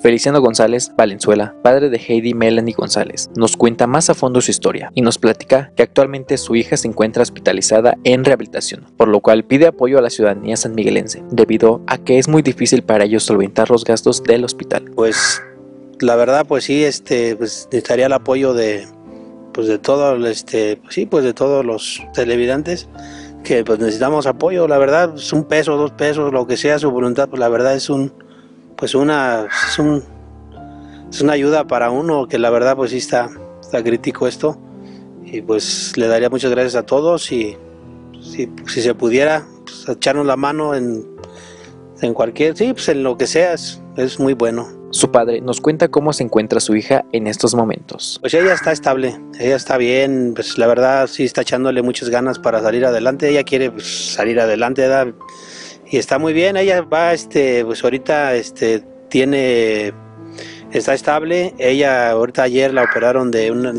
Feliciano González Valenzuela, padre de Heidi Melanie González, nos cuenta más a fondo su historia y nos platica que actualmente su hija se encuentra hospitalizada en rehabilitación, por lo cual pide apoyo a la ciudadanía sanmiguelense, debido a que es muy difícil para ellos solventar los gastos del hospital. Pues la verdad, pues sí, pues necesitaría el apoyo de todos los televidentes, que pues necesitamos apoyo. La verdad, pues $1, $2, lo que sea su voluntad, pues la verdad es una ayuda para uno, que la verdad pues sí está crítico esto, y pues le daría muchas gracias a todos, y si se pudiera pues, echarnos la mano en cualquier, sí, pues en lo que sea, es muy bueno. Su padre nos cuenta cómo se encuentra su hija en estos momentos. Pues ella está estable, ella está bien, pues la verdad sí está echándole muchas ganas para salir adelante. Ella quiere pues, salir adelante, ¿verdad? Y está muy bien. Ella va, pues ahorita está estable. Ella ahorita ayer la operaron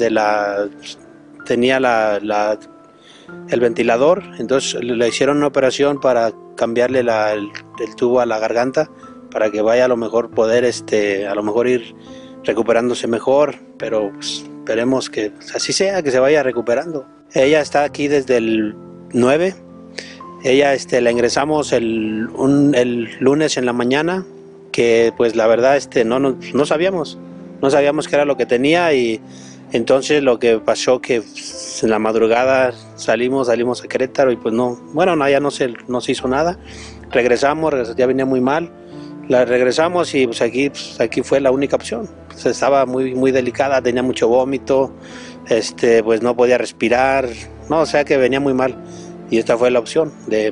tenía el ventilador, entonces le hicieron una operación para cambiarle el tubo a la garganta, para que vaya a lo mejor poder a lo mejor ir recuperándose mejor, pero pues, esperemos que así sea, que se vaya recuperando. Ella está aquí desde el 9. Ella la ingresamos el lunes en la mañana, que pues la verdad no sabíamos qué era lo que tenía, y entonces lo que pasó que pues, en la madrugada salimos a Querétaro, y pues ya no se hizo nada. Regresamos, ya venía muy mal. La regresamos y pues aquí fue la única opción. Pues estaba muy, muy delicada, tenía mucho vómito, pues no podía respirar, o sea que venía muy mal. Y esta fue la opción de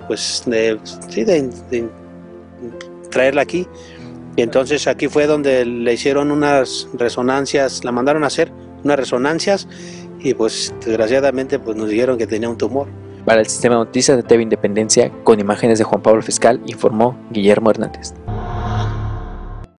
traerla aquí. Y entonces aquí fue donde le hicieron unas resonancias, la mandaron a hacer unas resonancias, y pues desgraciadamente pues nos dijeron que tenía un tumor. Para el Sistema de Noticias de TV Independencia, con imágenes de Juan Pablo Fiscal, informó Guillermo Hernández.